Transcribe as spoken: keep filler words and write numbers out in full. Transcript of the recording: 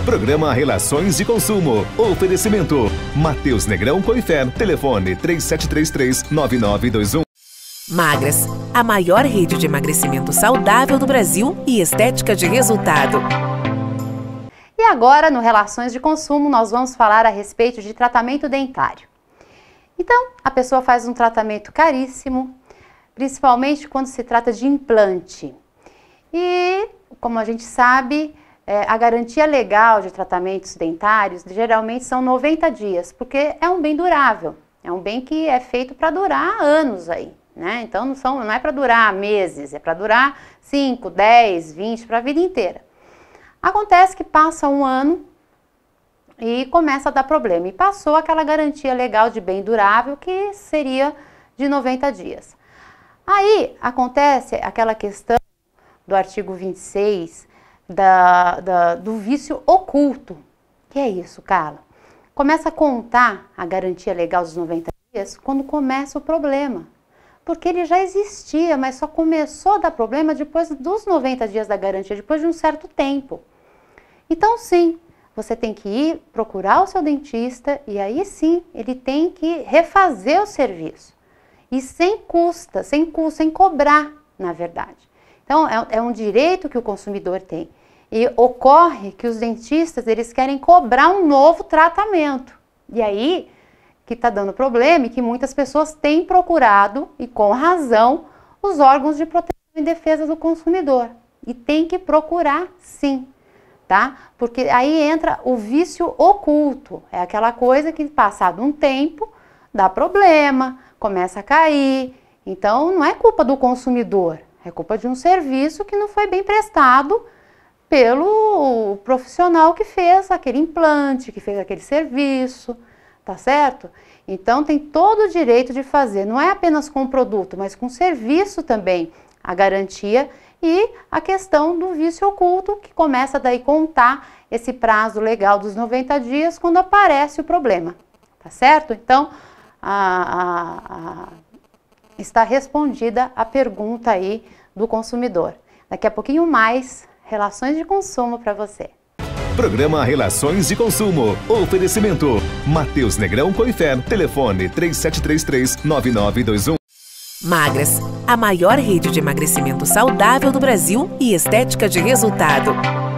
Programa Relações de Consumo. Oferecimento. Matheus Negrão Coifer. Telefone três sete três três, nove nove dois um. Magras, a maior rede de emagrecimento saudável do Brasil e estética de resultado. E agora, no Relações de Consumo, nós vamos falar a respeito de tratamento dentário. Então, a pessoa faz um tratamento caríssimo, principalmente quando se trata de implante. E, como a gente sabe, é, a garantia legal de tratamentos dentários geralmente são noventa dias, porque é um bem durável, é um bem que é feito para durar anos aí, né? Então, não, são, não é para durar meses, é para durar cinco, dez, vinte, para a vida inteira. Acontece que passa um ano e começa a dar problema. E passou aquela garantia legal de bem durável que seria de noventa dias. Aí acontece aquela questão do artigo vinte e seis da, da, do vício oculto. Que é isso, Carla? Começa a contar a garantia legal dos noventa dias quando começa o problema. Porque ele já existia, mas só começou a dar problema depois dos noventa dias da garantia, depois de um certo tempo. Então, sim, você tem que ir procurar o seu dentista e aí sim, ele tem que refazer o serviço. E sem custa, sem custo, sem cobrar, na verdade. Então, é, é um direito que o consumidor tem. E ocorre que os dentistas, eles querem cobrar um novo tratamento. E aí, que está dando problema e que muitas pessoas têm procurado, e com razão, os órgãos de proteção e defesa do consumidor. E tem que procurar, sim. Tá? Porque aí entra o vício oculto, é aquela coisa que passado um tempo dá problema, começa a cair, então não é culpa do consumidor, é culpa de um serviço que não foi bem prestado pelo profissional que fez aquele implante, que fez aquele serviço, tá certo? Então tem todo o direito de fazer, não é apenas com o produto, mas com o serviço também, a garantia. E a questão do vício oculto, que começa daí contar esse prazo legal dos noventa dias quando aparece o problema, tá certo? Então, a, a, a, está respondida a pergunta aí do consumidor. Daqui a pouquinho mais, relações de consumo para você. Programa Relações de Consumo. Oferecimento. Matheus Negrão Coifer. Telefone três sete três três, nove nove dois um. Magras, a maior rede de emagrecimento saudável do Brasil e estética de resultado.